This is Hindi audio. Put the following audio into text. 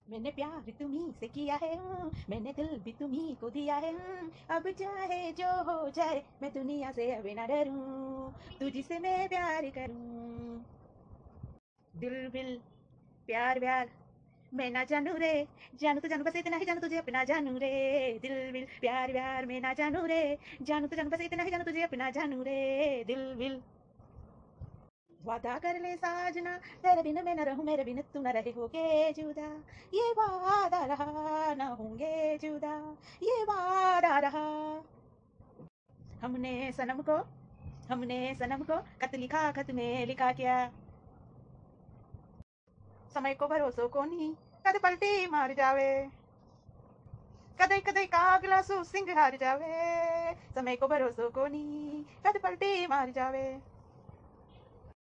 मैंने प्यार तुम्ही से किया है, मैंने दिल भी तुम्ही को दिया है। अब चाहे जो हो जाए मैं दुनिया से अब ना डरूं, तुझसे मैं प्यार करूं। दिल विल प्यार व्यार मैं ना जानू रे, जानू तो जानू बस इतना ही जानू तुझे अपना जानू रे। दिल विल प्यार व्यार मैं ना जानू रे, जानू तो जानू बस इतना ही जानू तुझे अपना जानू रे। दिल विल वादा कर ले साजना, तेरे बिन मैं न रहूं, मेरे बिन तू न रहे होगे जुदा। ये वादा रहा, न होंगे जुदा, ये वादा रहा। हमने सनम को हमने सनम को खत लिखा, खत में लिखा क्या? समय को भरोसों को नहीं, कद पलटी मार जावे, कदई कदई कागला सु सिंह हार जावे। समय को भरोसों को नहीं, कद पलटी मार जावे।